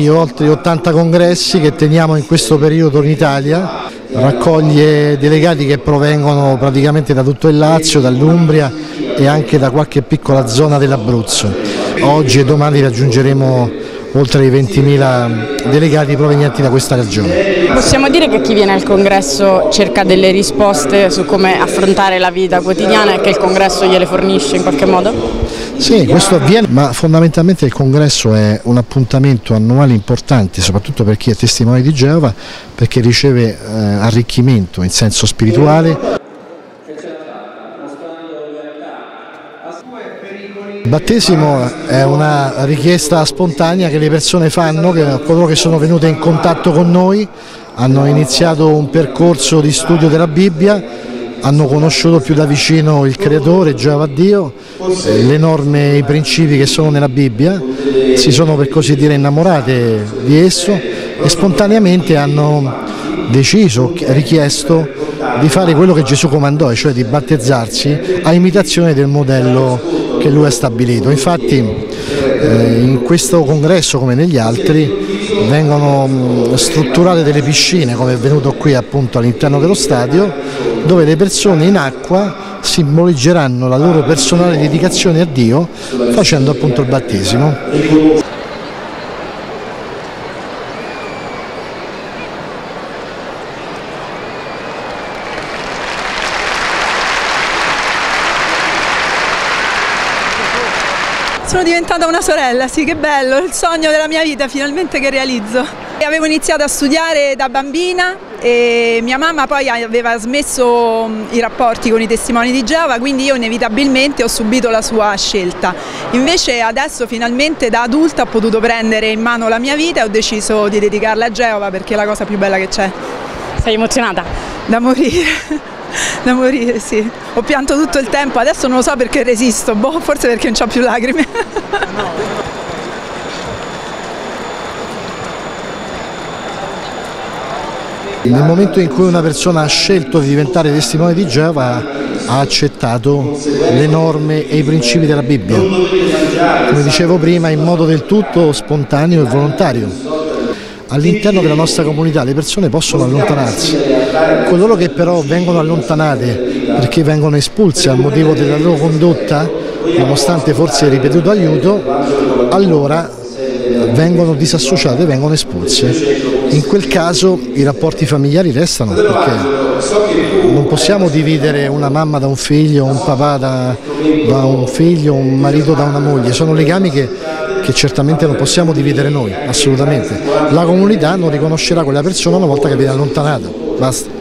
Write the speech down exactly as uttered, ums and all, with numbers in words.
di oltre ottanta congressi che teniamo in questo periodo in Italia, raccoglie delegati che provengono praticamente da tutto il Lazio, dall'Umbria e anche da qualche piccola zona dell'Abruzzo. Oggi e domani raggiungeremo oltre i ventimila delegati provenienti da questa regione. Possiamo dire che chi viene al congresso cerca delle risposte su come affrontare la vita quotidiana e che il congresso gliele fornisce in qualche modo? Sì, questo avviene, ma fondamentalmente il congresso è un appuntamento annuale importante, soprattutto per chi è testimone di Geova, perché riceve eh, arricchimento in senso spirituale. Il battesimo è una richiesta spontanea che le persone fanno, che coloro che sono venute in contatto con noi hanno iniziato un percorso di studio della Bibbia, hanno conosciuto più da vicino il Creatore, Geova Dio, le norme e i principi che sono nella Bibbia, si sono per così dire innamorate di esso e spontaneamente hanno deciso, richiesto di fare quello che Gesù comandò, cioè di battezzarsi a imitazione del modello che lui ha stabilito. Infatti eh, in questo congresso come negli altri vengono mh, strutturate delle piscine, come è venuto qui appunto all'interno dello stadio, dove le persone in acqua simboleggeranno la loro personale dedicazione a Dio facendo appunto il battesimo. Sono diventata una sorella, sì, che bello, il sogno della mia vita finalmente che realizzo. E avevo iniziato a studiare da bambina e mia mamma poi aveva smesso i rapporti con i testimoni di Geova, quindi io inevitabilmente ho subito la sua scelta. Invece adesso finalmente da adulta ho potuto prendere in mano la mia vita e ho deciso di dedicarla a Geova perché è la cosa più bella che c'è. Sei emozionata? Da morire. Da morire, sì. Ho pianto tutto il tempo, adesso non lo so perché resisto, boh, forse perché non ho più lacrime. Nel momento in cui una persona ha scelto di diventare testimone di Geova, ha accettato le norme e i principi della Bibbia, come dicevo prima, in modo del tutto spontaneo e volontario. All'interno della nostra comunità le persone possono allontanarsi, coloro che però vengono allontanate perché vengono espulse a motivo della loro condotta, nonostante forse ripetuto aiuto, allora vengono disassociate, vengono espulse. In quel caso i rapporti familiari restano, perché non possiamo dividere una mamma da un figlio, un papà da, da un figlio, un marito da una moglie, sono legami che che certamente non possiamo dividere noi, assolutamente. La comunità non riconoscerà quella persona una volta che viene allontanato, basta.